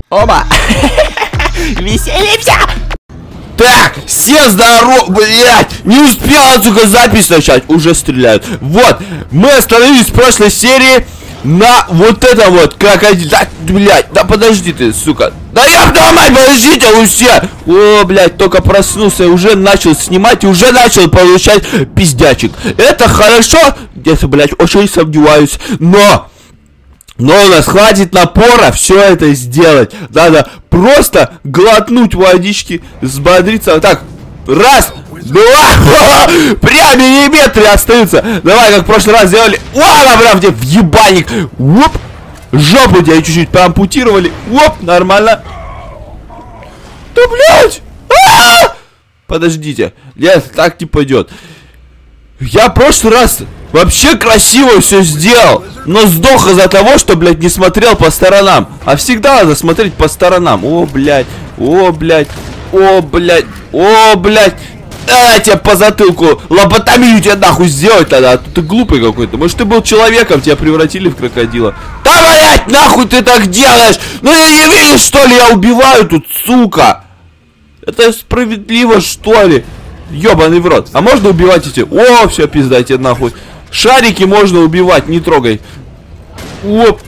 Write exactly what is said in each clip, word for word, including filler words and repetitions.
Оба! Веселимся! Так, все здорово, блять, не успела, сука, запись начать, уже стреляют. Вот, мы остановились в прошлой серии на вот это вот крокодил. Да, блять, да подожди ты, сука. Да я мать, подождите, вы все. О, блять, только проснулся и уже начал снимать, и уже начал получать пиздячек. Это хорошо, где-то, блять, очень сомневаюсь, но... Но у нас хватит напора все это сделать. Надо просто глотнуть водички, взбодриться. Так, раз, два, прям миллиметры остаются. Давай, как в прошлый раз сделали. О, прям тебе в ебальник. Оп, жопу тебя чуть-чуть проампутировали. Оп, нормально. Да, блядь. А-а-а! Подождите, нет, так не пойдет. Я в прошлый раз вообще красиво все сделал, но сдох из-за того, что, блядь, не смотрел по сторонам. А всегда надо смотреть по сторонам. О, блядь, о, блядь, о, блядь, о, блядь. А, тебя по затылку лоботомию тебе нахуй сделать тогда. А то ты глупый какой-то. Может, ты был человеком, тебя превратили в крокодила. Да, блядь, нахуй ты так делаешь? Ну, я не видишь, что ли, я убиваю тут, сука. Это справедливо, что ли? Ёбаный в рот. А можно убивать эти? О, все, пиздайте нахуй. Шарики можно убивать, не трогай. Оп.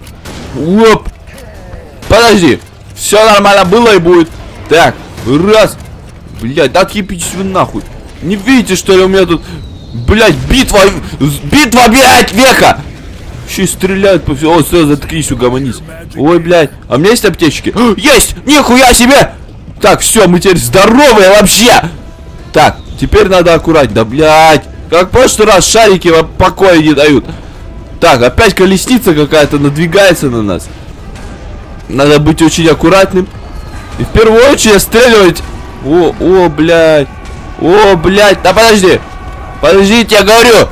Оп. Подожди. Все нормально было и будет. Так, раз. Блядь, да отъебитесь вы нахуй. Не видите, что ли, у меня тут, блядь, битва. Битва, блядь, века. Еще и стреляют по всему. О, все, заткнись, угомонись. Ой, блядь. А у меня есть аптечки? Есть! Нихуя себе! Так, все, мы теперь здоровые вообще. Так, теперь надо аккуратно. Да, блядь. Как в прошлый раз шарики вам покоя не дают. Так, опять колесница какая-то надвигается на нас. Надо быть очень аккуратным. И в первую очередь отстреливать. О, о, блядь. О, блядь. Да подожди. Подождите, я говорю.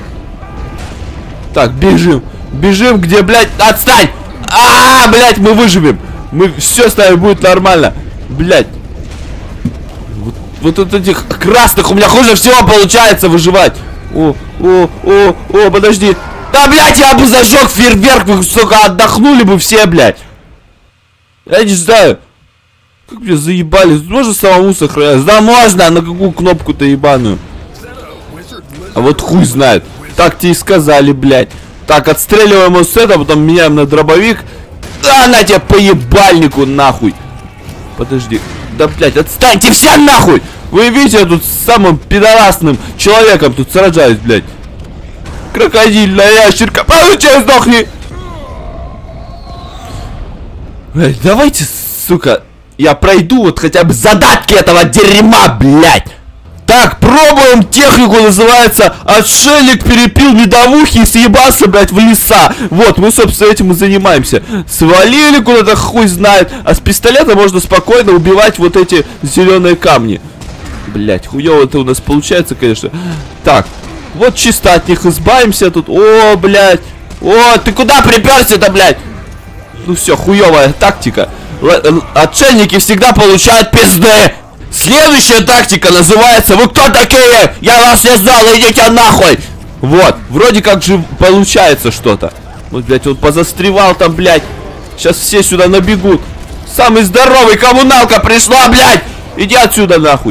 Так, бежим. Бежим, где, блядь, отстань. А, -а, -а блядь, мы выживем. Мы все с нами будет нормально. Блядь. Вот от этих красных у меня хуже всего получается выживать. О, о, о, о, подожди. Да, блядь, я бы зажег фейерверк, вы, сука, отдохнули бы все, блядь. Я не знаю. Как мне заебали. Можно самому сохранять? Да, можно, а на какую кнопку-то ебаную? А вот хуй знает. Так тебе и сказали, блядь. Так, отстреливаем его с этого, потом меняем на дробовик. Да, на тебя по ебальнику, нахуй. Подожди. Да, блядь, отстаньте все нахуй! Вы видите, я тут с самым пидорасным человеком тут сражаюсь, блядь. Крокодильная ящерка. Получай, сдохни! Блядь, давайте, сука, я пройду вот хотя бы задатки этого дерьма, блядь. Так, пробуем технику, называется «Отшельник перепил медовухи и съебался, блядь, в леса». Вот, мы, собственно, этим и занимаемся. Свалили куда-то, хуй знает. А с пистолета можно спокойно убивать вот эти зеленые камни. Блядь, хуёво это у нас получается, конечно. Так, вот чисто от них избавимся тут. О, блядь. О, ты куда приперся-то, блядь? Ну все, хуёвая тактика. Л- отшельники всегда получают пизды. Следующая тактика называется «Вы кто такие? Я вас не знал, идите нахуй!» Вот, вроде как же получается что-то. Вот, блядь, он позастревал там, блядь. Сейчас все сюда набегут. Самый здоровый коммуналка пришла, блядь! Иди отсюда, нахуй.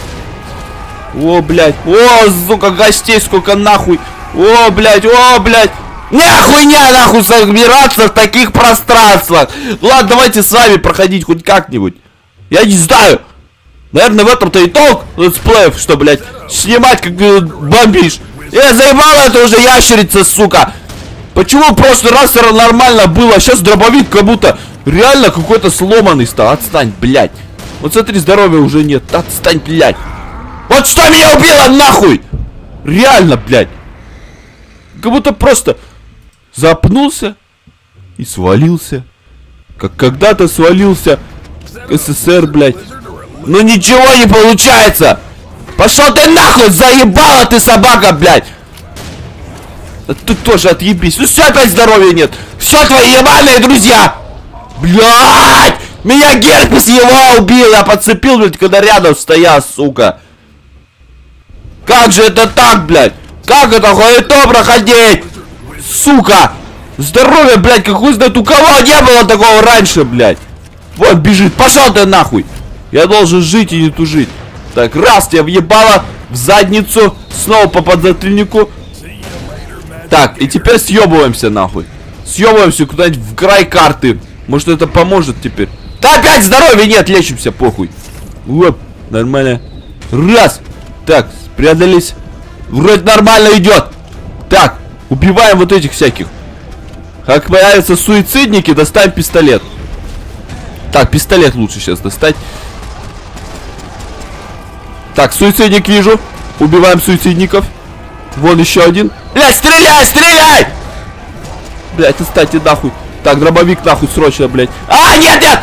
О, блядь. О, сука, гостей сколько, нахуй. О, блядь, о, блядь. Нахуй не, нахуй, собираться в таких пространствах. Ладно, давайте с вами проходить хоть как-нибудь. Я не знаю. Наверное, в этом-то и толк летсплеев, что, блядь, снимать, как ты бомбишь. Я заебала, это уже ящерица, сука. Почему в прошлый раз нормально было, а сейчас дробовик как будто реально какой-то сломанный стал. Отстань, блядь. Вот смотри, здоровья уже нет. Отстань, блядь. Вот что меня убило, нахуй. Реально, блядь. Как будто просто запнулся и свалился. Как когда-то свалился СССР, блядь. Ну ничего не получается! Пошел ты нахуй! Заебала ты, собака, блядь! А ты тоже отъебись. Ну все, опять здоровья нет. Все твои ебаные друзья! Блядь! Меня герпес его убил! Я подцепил, блядь, когда рядом стоял, сука! Как же это так, блядь? Как это хуето проходить? Сука! Здоровье, блядь, как хуй знает, у кого не было такого раньше, блядь? Вот бежит. Пошел ты нахуй. Я должен жить и не тужить. Так, раз, тебя въебало в задницу. Снова по подзатыльнику. Так, и теперь съебываемся нахуй. Съебываемся куда-нибудь в край карты. Может, это поможет теперь. Да опять здоровья нет, лечимся, похуй. Оп, нормально. Раз. Так, спрятались. Вроде нормально идет. Так, убиваем вот этих всяких. Как появятся суицидники, доставим пистолет. Так, пистолет лучше сейчас достать. Так, суицидник вижу. Убиваем суицидников. Вон еще один. Блядь, стреляй, стреляй! Блядь, оставьте нахуй. Так, дробовик нахуй срочно, блядь. А, нет, нет!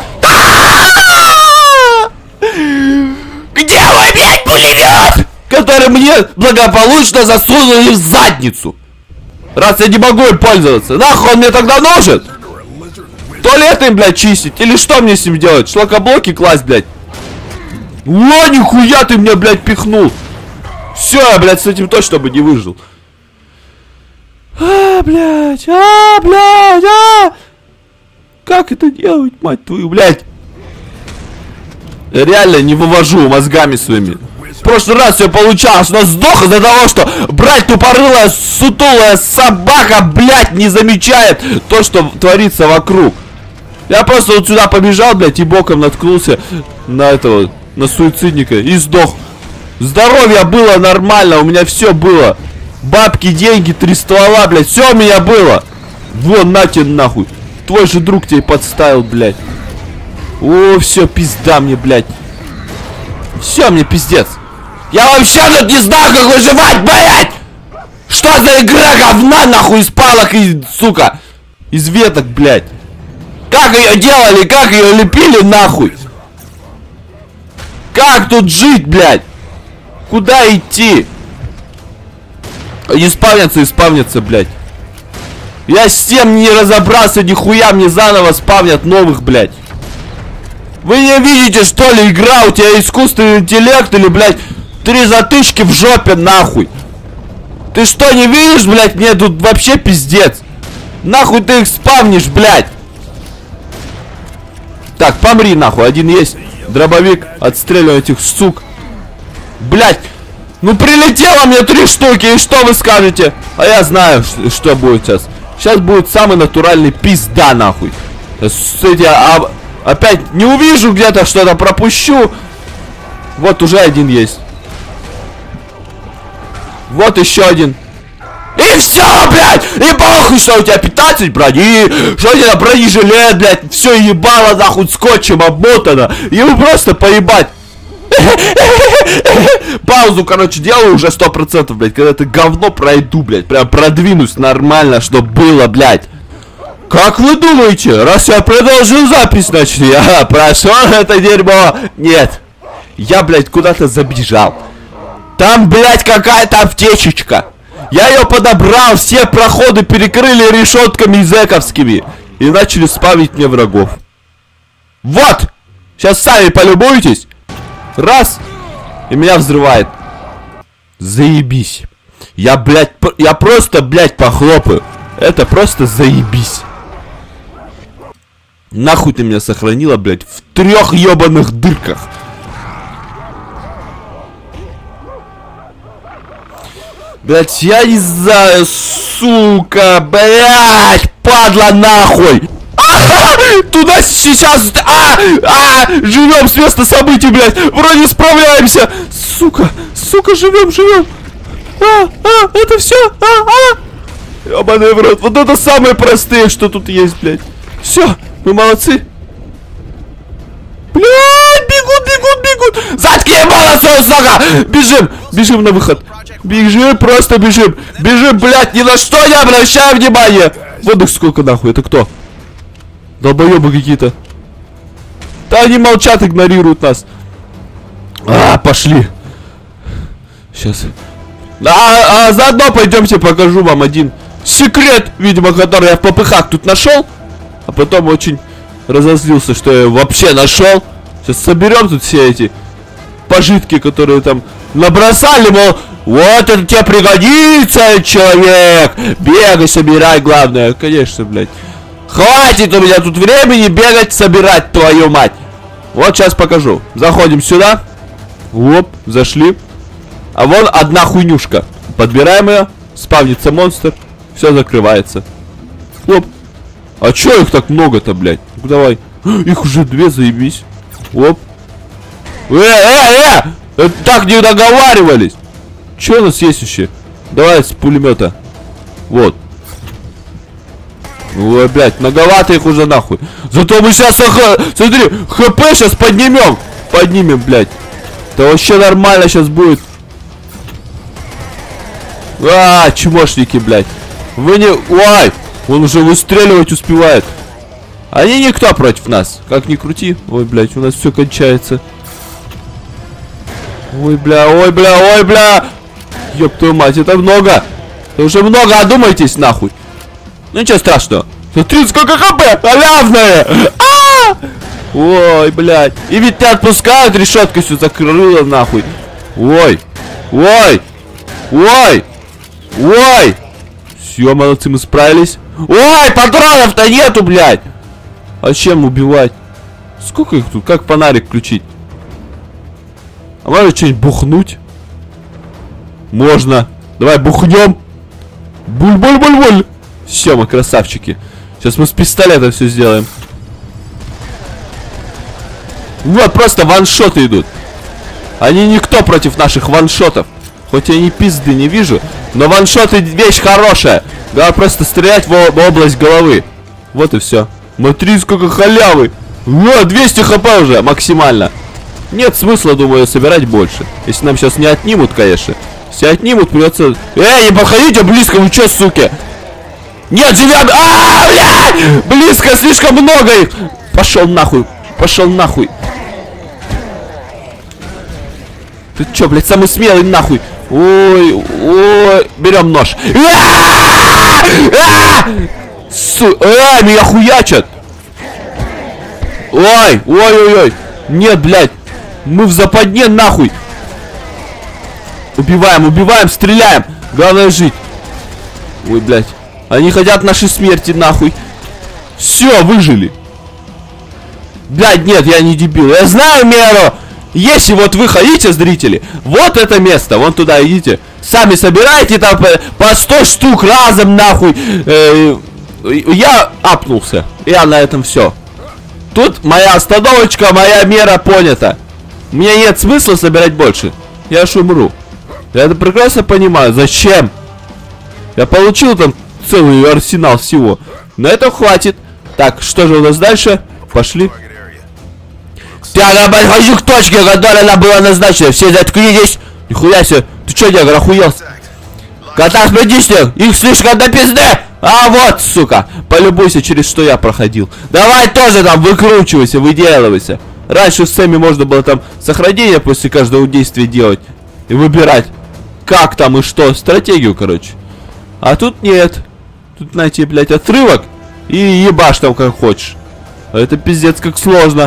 Где мой, блядь, пулемет? Который мне благополучно засунули в задницу. Раз я не могу им пользоваться. Нахуй он мне тогда нужен? Туалет им, блядь, чистить? Или что мне с ним делать? Шлакоблоки класть, блядь? О, нихуя ты меня, блядь, пихнул. Все, я, блядь, с этим точно бы не выжил. А, блядь, а, блядь, а! Как это делать, мать твою, блядь? Я реально не вывожу мозгами своими. В прошлый раз все получалось, но сдох из-за того, что брать тупорылая, сутулая собака, блядь, не замечает то, что творится вокруг. Я просто вот сюда побежал, блядь, и боком наткнулся на этого, на суицидника и сдох. Здоровье было нормально, у меня все было. Бабки, деньги, три ствола, блядь, все у меня было. Вон, на тебе нахуй. Твой же друг тебе подставил, блядь. О, все, пизда мне, блядь. Все, мне пиздец. Я вообще тут не знаю, как выживать, блядь. Что за игра говна, нахуй, из палок и, сука, из веток, блядь. Как ее делали, как ее лепили, нахуй. Как тут жить, блядь? Куда идти? Не спавнятся и спавнятся, блядь. Я с тем не разобрался, нихуя мне заново спавнят новых, блядь. Вы не видите, что ли, игра? У тебя искусственный интеллект или, блядь, три затычки в жопе, нахуй. Ты что, не видишь, блядь? Мне тут вообще пиздец. Нахуй ты их спавнишь, блядь. Так, помри, нахуй. Один есть. Дробовик. Отстреливаю этих сук. Блядь. Ну прилетело мне три штуки. И что вы скажете? А я знаю, что будет сейчас. Сейчас будет самый натуральный пизда, нахуй. С эти, а, опять не увижу где-то, что-то пропущу. Вот уже один есть. Вот еще один. И все, блядь! И похуй, что у тебя пятнадцать брони, что у тебя бронежилет, блядь, все ебало, нахуй, скотчем обмотано. Ему просто поебать. Паузу, короче, делаю уже сто процентов, блядь, когда ты говно пройду, блядь, прям продвинусь нормально, что было, блядь. Как вы думаете, раз я продолжил запись, значит, я прошел это дерьмо? Нет. Я, блядь, куда-то забежал. Там, блядь, какая-то аптечечка. Я ее подобрал, все проходы перекрыли решетками зэковскими. И начали спавнить мне врагов. Вот! Сейчас сами полюбуйтесь. Раз. И меня взрывает. Заебись. Я, блядь, я просто, блядь, похлопаю. Это просто заебись. Нахуй ты меня сохранила, блядь, в трех ебаных дырках. Блядь, я не знаю, сука, блядь, падла нахуй. А-ха-ха! Туда сейчас, а, а, живем с места событий, блядь, вроде справляемся. Сука, сука, живем, живем. А, а, это все, а, а. Ебаный в рот, вот это самые простые, что тут есть, блядь. Все, мы молодцы. Блядь, бегут, бегут, бегут. Заткни молодцу, сука. Бежим, бежим на выход. Бежим, просто бежим. Бежим, блядь, ни на что не обращай внимания. Вот их сколько, нахуй, это кто? Долбоебы какие-то. Да они молчат, игнорируют нас. А, пошли. Сейчас. А, а заодно пойдемте покажу вам один секрет, видимо, который я в попыхах тут нашел. А потом очень разозлился, что я вообще нашел. Сейчас соберем тут все эти пожитки, которые там набросали, мол, вот это тебе пригодится, человек. Бегай, собирай, главное. Конечно, блядь. Хватит у меня тут времени бегать, собирать, твою мать. Вот сейчас покажу. Заходим сюда. Оп, зашли. А вон одна хуйнюшка. Подбираем ее. Спавнится монстр. Все закрывается. Оп. А чё их так много-то, блядь? Ну, давай. Их уже две, заебись. Оп. Э, э, э! Так не договаривались. Чё у нас есть еще? Давай с пулемета. Вот. Ой, блядь, многовато их уже нахуй. Зато мы сейчас, смотри, хп сейчас поднимем. Поднимем, блядь. Это вообще нормально сейчас будет. А, чмошники, блядь. Вы не... Ой, он уже выстреливать успевает. Они никто против нас. Как ни крути. Ой, блядь, у нас все кончается. Ой, бля, ой, бля, ой, бля. Ёб твою мать, это много. Это уже много, одумайтесь, нахуй. Ну ничего страшного. Смотри, сколько хп, халявное. А! Ой, блядь. И ведь не отпускают, решетка все закрыла, нахуй. Ой, ой, ой, ой. Все, молодцы, мы справились. Ой, патронов-то нету, блядь. А чем убивать? Сколько их тут? Как фонарик включить? А можно что-нибудь бухнуть? Можно. Давай бухнем. Буль-буль-буль-буль. Все, мы красавчики. Сейчас мы с пистолета все сделаем. Вот, просто ваншоты идут. Они никто против наших ваншотов. Хоть я ни пизды не вижу, но ваншоты вещь хорошая. Надо просто стрелять в, в область головы. Вот и все. Смотри, сколько халявы. Вот, двести хп уже максимально. Нет смысла, думаю, собирать больше. Если нам сейчас не отнимут, конечно. Если отнимут, придется... Эй, не подходите близко, вы че, суки? Нет, живем! А, блядь! Близко, слишком много их! Пошел нахуй, пошел нахуй. Ты че, блядь, самый смелый нахуй? Ой, ой, берем нож. Су... Эй, меня хуячат! Ой, ой, ой, ой. Нет, блядь. Мы в западне, нахуй. Убиваем, убиваем, стреляем. Главное жить. Ой, блядь. Они хотят нашей смерти, нахуй. Все, выжили. Блядь, нет, я не дебил. Я знаю меру. Если вот вы хотите, зрители, вот это место, вон туда идите. Сами собирайте там по, по сто штук разом, нахуй. Э, я апнулся. Я на этом все. Тут моя остановочка, моя мера понята. Мне нет смысла собирать больше. Я аж умру. Я это прекрасно понимаю. Зачем? Я получил там целый арсенал всего. На это хватит. Так, что же у нас дальше? Пошли. Я подхожу к точке, которая она была назначена. Все заткнитесь. Нихуя себе. Ты что, негр, охуелся? Кота спрятишься. Их слишком до пизды. А вот, сука. Полюбуйся, через что я проходил. Давай тоже там выкручивайся, выделывайся. Раньше в Сэме можно было там сохранение после каждого действия делать. И выбирать, как там и что. Стратегию, короче. А тут нет. Тут найти, блядь, отрывок. И ебашь там как хочешь. А это пиздец как сложно.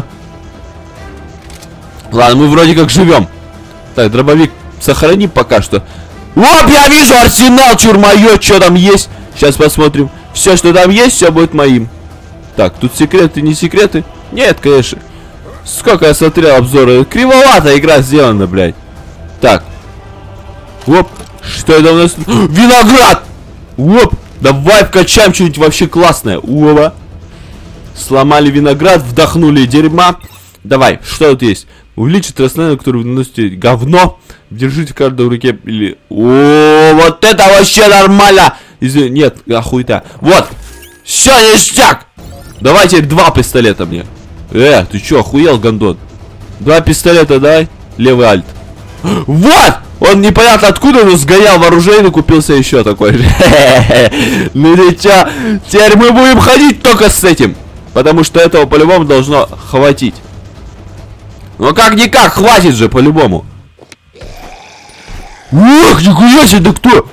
Ладно, мы вроде как живем. Так, дробовик сохрани пока что. Оп, я вижу арсенал, чур моё, что там есть. Сейчас посмотрим. Все, что там есть, все будет моим. Так, тут секреты, не секреты? Нет, конечно. Сколько я смотрел обзоры. Кривовато игра сделана, блядь. Так. Оп. Что это у нас? Виноград! Оп. Давай вкачаем что-нибудь вообще классное. Опа. Сломали виноград, вдохнули дерьма. Давай, что тут есть? Увеличить расстояние, которое вы наносите говно. Держите каждую в руке или... О, вот это вообще нормально! Извини, нет, охуета. Вот! Все, ништяк! Давай теперь два пистолета мне. Э, ты чё, охуел, гондон? Два пистолета дай. Левый альт. Вот! Он непонятно откуда, но сгонял в оружейный, купился еще такой же. Ну ты чё? Теперь мы будем ходить только с этим. Потому что этого по-любому должно хватить. Ну как-никак, хватит же по-любому. Ох, нихуя себе, да кто?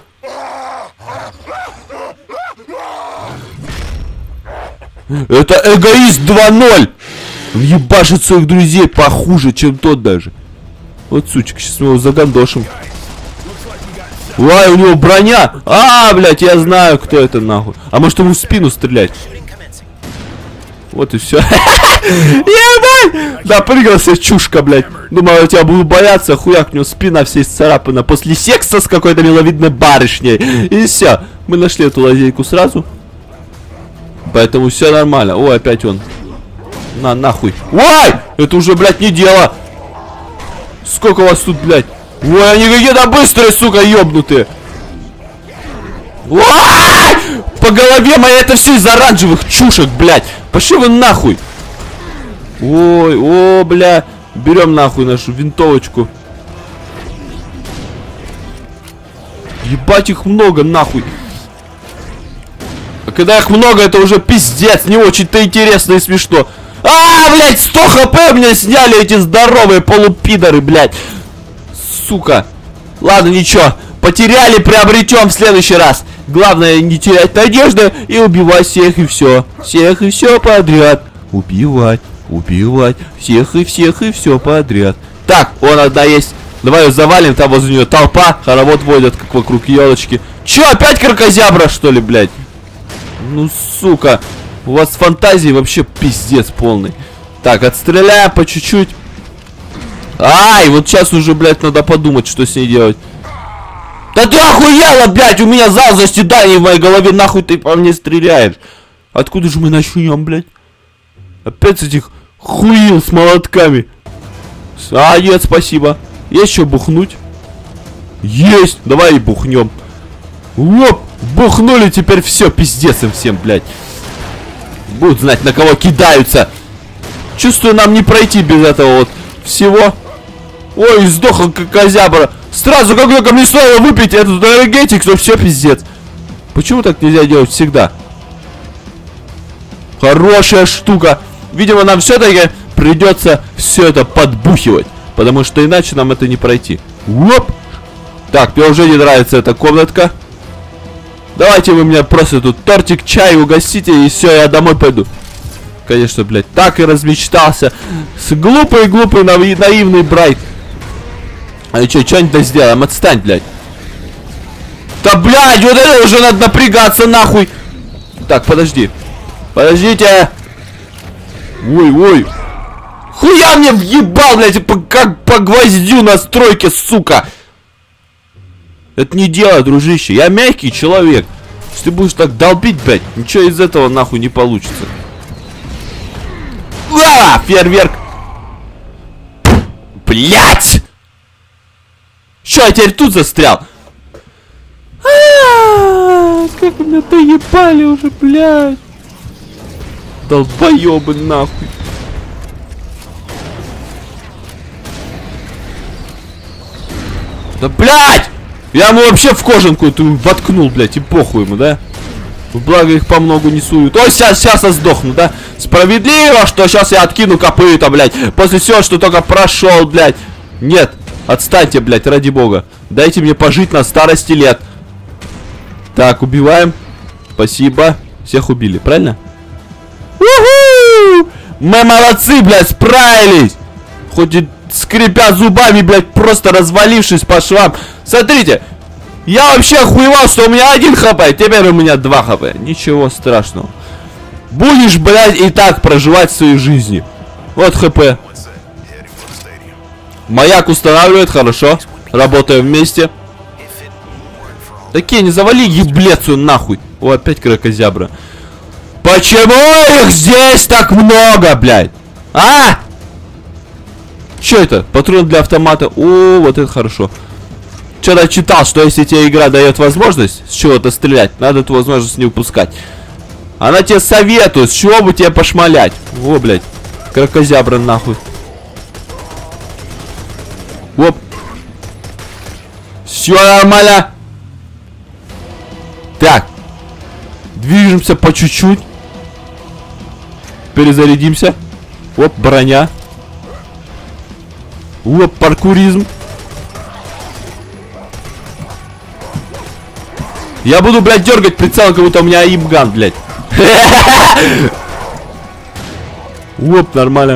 Это эгоист два ноль. Он ебашит своих друзей похуже, чем тот даже. Вот сучка, сейчас мы его загандошим. Ой, у него броня. А, блядь, я знаю, кто это нахуй. А может ему в спину стрелять? Вот и все. Ебать! Допрыгался, чушка, блядь. Думал, я тебя буду бояться, хуяк, у него спина вся исцарапана после секса с какой-то миловидной барышней. И все. Мы нашли эту лазейку сразу. Поэтому все нормально. Ой, опять он. На, нахуй. Ой! Это уже, блядь, не дело. Сколько вас тут, блядь? Ой, они какие-то быстрые, сука, ёбнутые. Ой! По голове моей, это все из оранжевых чушек, блядь. Пошли вы нахуй. Ой, о, бля. Берем нахуй нашу винтовочку. Ебать, их много, нахуй. А когда их много, это уже пиздец. Не очень-то интересно и смешно. А, блядь, сто хп у меня сняли эти здоровые полупидоры, блядь. Сука. Ладно, ничего. Потеряли, приобретем в следующий раз. Главное не терять надежды и убивать всех и все. Всех и все подряд. Убивать, убивать. Всех и всех и все подряд. Так, вон одна есть. Давай ее завалим, там возле нее толпа. Хоровод водят, как вокруг елочки. Че, опять кракозябра, что ли, блядь? Ну, сука. У вас фантазии вообще пиздец полный. Так, отстреляем по чуть-чуть. Ай, вот сейчас уже, блядь, надо подумать, что с ней делать. Да ты охуела, блядь, у меня зал заседаний в моей голове, нахуй ты по мне стреляешь. Откуда же мы начнем, блядь? Опять с этих хуил с молотками. А, нет, спасибо. Есть что бухнуть? Есть, давай и бухнем. Оп, бухнули, теперь все, пиздец им всем, блядь. Будут знать, на кого кидаются. Чувствую, нам не пройти без этого вот всего. Ой, сдохла козябра. Сразу, как только мне стоило выпить этот энергетик, то все пиздец. Почему так нельзя делать всегда? Хорошая штука. Видимо, нам все-таки придется все это подбухивать. Потому что иначе нам это не пройти. Оп. Так, мне уже не нравится эта комнатка. Давайте вы мне просто тут тортик, чай угостите, и все, я домой пойду. Конечно, блядь, так и размечтался. С глупый-глупый наив, наивный Брайт. А и что, что-нибудь сделаем? Отстань, блядь. Да, блядь, вот это уже надо напрягаться, нахуй. Так, подожди. Подождите. Ой, ой. Хуя мне въебал, блядь, по, как по гвоздю на стройке, сука. Это не дело, дружище. Я мягкий человек. Если ты будешь так долбить, блядь, ничего из этого нахуй не получится. А, фейерверк. Блядь. Что, я теперь тут застрял? А-а-а, как меня доебали уже, блядь. Долбоебы нахуй. Да, блядь. Я ему вообще в кожанку эту воткнул, блядь, и похуй ему, да? Благо их по многу не суют. Ой, сейчас, сейчас я сдохну, да? Справедливо, что сейчас я откину копыта, блядь. После всего, что только прошел, блядь. Нет, отстаньте, блядь, ради бога. Дайте мне пожить на старости лет. Так, убиваем. Спасибо. Всех убили, правильно? У-ху! Мы молодцы, блядь, справились. Хоть и скрипя зубами, блядь, просто развалившись по швам. Смотрите, я вообще охуевал, что у меня один хп, теперь у меня два хп. Ничего страшного. Будешь, блядь, и так проживать свою жизнь. Вот хп. Маяк устанавливает, хорошо. Работаем вместе. Такие, не завали еблецию нахуй. О, опять кракозябра. Почему их здесь так много, блядь? А? Что это? Патрон для автомата. О, вот это хорошо. Вчера читал, что если тебе игра дает возможность с чего-то стрелять, надо эту возможность не упускать. Она тебе советует, с чего бы тебе пошмалять. О, блядь. Кракозябра нахуй. Оп. Все нормально. Так. Движемся по чуть-чуть. Перезарядимся. Оп, броня. Оп, паркуризм. Я буду, блядь, дергать прицел, как будто у меня аимган, блядь. Оп, нормально.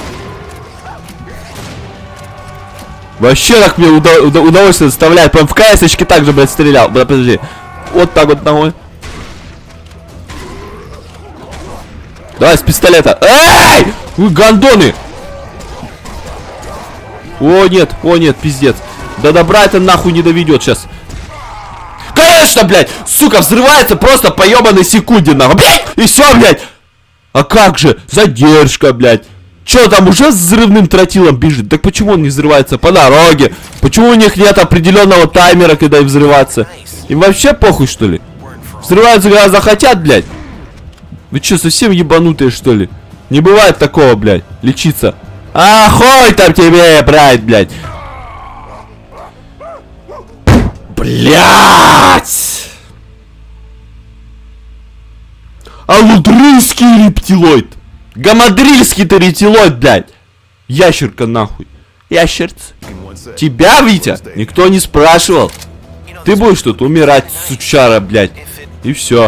Вообще так мне удов удовольствие доставляет. Прям в КС-очке так же, блядь, стрелял. Бля, подожди. Вот так вот ногой. Давай с пистолета. Эй! Вы гандоны! О, нет, о, нет, пиздец. До добра это нахуй не доведет сейчас. Конечно, блядь! Сука, взрывается просто по ебаной секунде, нахуй. Блядь! И все, блядь! А как же? Задержка, блядь. Че там уже с взрывным тротилом бежит? Так почему он не взрывается по дороге? Почему у них нет определенного таймера, когда им взрываться? Им вообще похуй, что ли? Взрываются, когда захотят, блядь. Вы что, совсем ебанутые, что ли? Не бывает такого, блядь. Лечиться. А хуй там тебе, брать, блядь. Блядь. Алудрийский рептилоид. Гамадрильский-то рептилоид, блядь. Ящерка, нахуй. Ящерц. Тебя, Витя, никто не спрашивал. Ты будешь тут умирать, сучара, блядь. И все.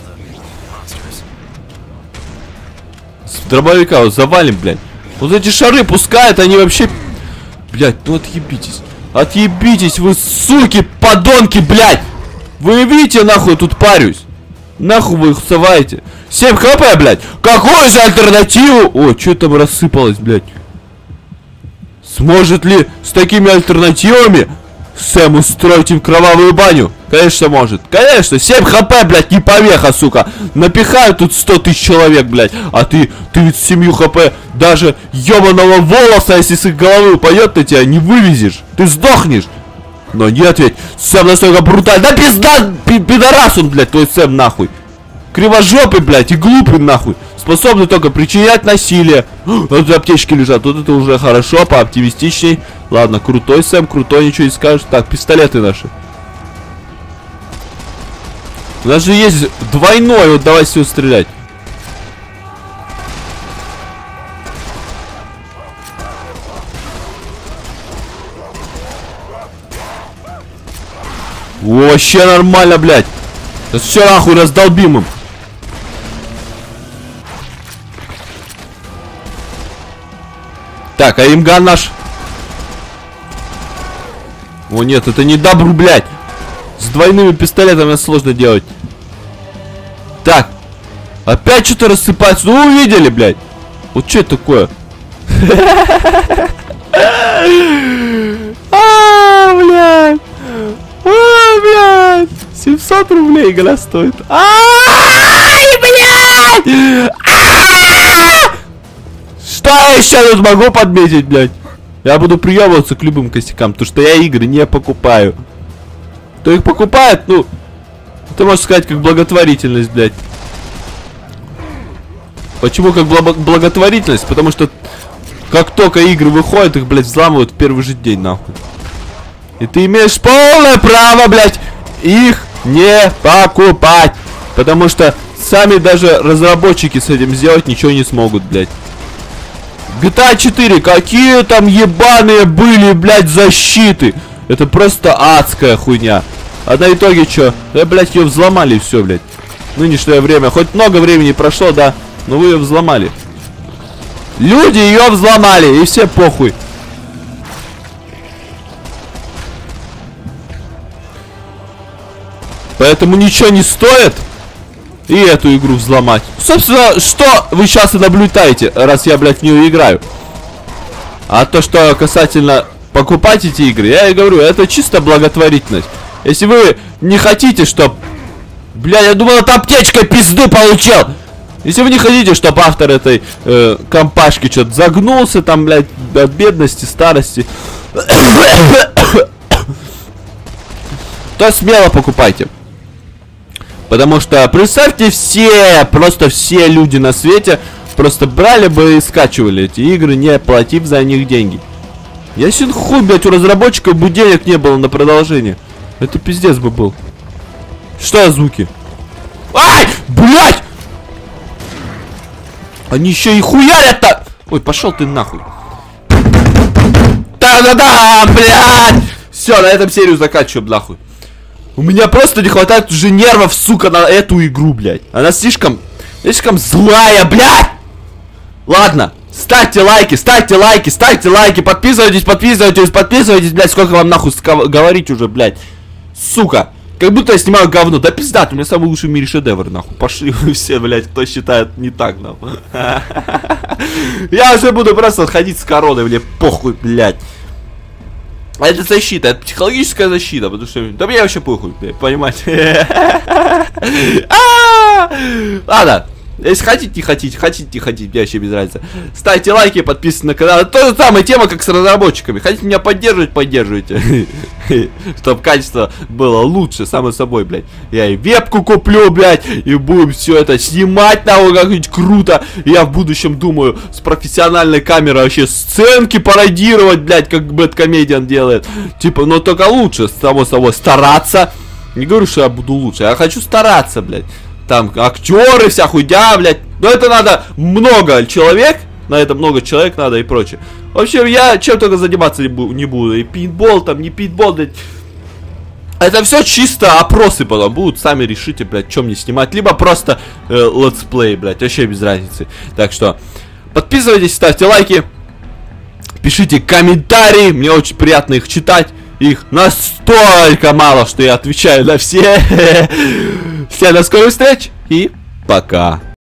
С дробовика вот завалим, блядь. Вот эти шары пускают, они вообще... Блядь, ну отъебитесь. Отъебитесь, вы суки, подонки, блядь. Вы видите, нахуй я тут парюсь. Нахуй вы их соваете. семь хп, блядь. Какую же альтернативу? О, что там рассыпалось, блядь. Сможет ли с такими альтернативами Сэм устроить им кровавую баню? Конечно может. Конечно, семь хп, блядь, не помеха, сука. Напихают тут сто тысяч человек, блядь. А ты, ты ведь с семью хп даже ебаного волоса, если с их головы упадет на тебя, не вывезешь. Ты сдохнешь. Но нет ведь, Сэм настолько брутальный. Да пизда, пи пидорас он, блядь, твой Сэм, нахуй. Кривожопый, блядь, и глупый, нахуй. Способны только причинять насилие. Вот аптечки лежат, тут это уже хорошо, пооптимистичней. Ладно, крутой Сэм, крутой, ничего не скажешь. Так, пистолеты наши. У нас же есть двойной, вот давай все стрелять. Вообще нормально, блядь. Сейчас все нахуй раздолбим им. Так, а имган наш. О нет, это не добру, блядь. С двойными пистолетами это сложно делать. Так. Опять что-то рассыпается. Ну, увидели, блядь. Вот что это такое? А, блядь. А, блядь. семьсот рублей игра стоит. Ай, блядь. Что я еще тут могу подметить, блядь? Я буду приебываться к любым косякам, потому что я игры не покупаю. Кто их покупает, ну, ты можешь сказать, как благотворительность, блядь. Почему как бл благотворительность? Потому что как только игры выходят, их, блядь, взламывают в первый же день, нахуй. И ты имеешь полное право, блядь, их не покупать. Потому что сами даже разработчики с этим сделать ничего не смогут, блядь. джи ти эй четыре, какие там ебаные были, блядь, защиты. Это просто адская хуйня. А на итоге что? Да, блядь, ее взломали и все, блядь. Нынешнее время. Хоть много времени прошло, да, но вы ее взломали. Люди ее взломали, и все похуй. Поэтому ничего не стоит и эту игру взломать. Собственно, что вы сейчас и наблюдаете, раз я, блядь, в нее играю. А то, что касательно покупать эти игры, я и говорю, это чисто благотворительность. Если вы не хотите, чтоб... Бля, я думал, это аптечкой пизду получил. Если вы не хотите, чтобы автор этой э, компашки что-то загнулся, там, блядь, до бедности, старости, то смело покупайте. Потому что, представьте, все, просто все люди на свете просто брали бы и скачивали эти игры, не платив за них деньги. Ясен хуй, блядь, у разработчиков бы денег не было на продолжение. Это пиздец бы был. Что за звуки? Ай, блядь! Они еще и хуярят-то! Ой, пошел ты нахуй. Да-да-да, блядь! Все, на этом серию заканчиваем, нахуй. У меня просто не хватает уже нервов, сука, на эту игру, блядь. Она слишком, слишком злая, блядь! Ладно, ставьте лайки, ставьте лайки, ставьте лайки, подписывайтесь, подписывайтесь, подписывайтесь, блядь, сколько вам нахуй говорить уже, блядь. Сука, Как будто я снимаю говно. Да пизда, у меня самый лучший в мире шедевр, нахуй. Пошли вы все, блядь, кто считает не так, нахуй. Я уже буду просто ходить с короной, блядь, похуй, блядь. А это защита, это психологическая защита, потому что... Да мне вообще похуй, блядь, понимаете? Ладно. Если хотите, не хотите, хотите, не хотите, мне вообще без разницы. Ставьте лайки, подписывайтесь на канал. Это то же самая тема, как с разработчиками. Хотите меня поддерживать, поддерживайте. Чтобы качество было лучше, само собой, блядь. Я и вебку куплю, блядь, и будем все это снимать на как-нибудь круто. Я в будущем думаю с профессиональной камерой вообще сценки пародировать, блядь, как Бэдкомедиан делает. Типа, но только лучше, само собой, стараться. Не говорю, что я буду лучше, я хочу стараться, блядь. Там актеры, вся хуйня, блядь. Но это надо много человек. На это много человек надо и прочее. В общем, я чем только заниматься не, бу не буду. И пейнтбол, там, не пейнтбол, блядь. Это все чисто опросы потом будут. Сами решите, блядь, что мне снимать. Либо просто э, летсплей, блядь. Вообще без разницы. Так что, подписывайтесь, ставьте лайки. Пишите комментарии. Мне очень приятно их читать. Их настолько мало, что я отвечаю на все. Всем до скорой встречи и пока.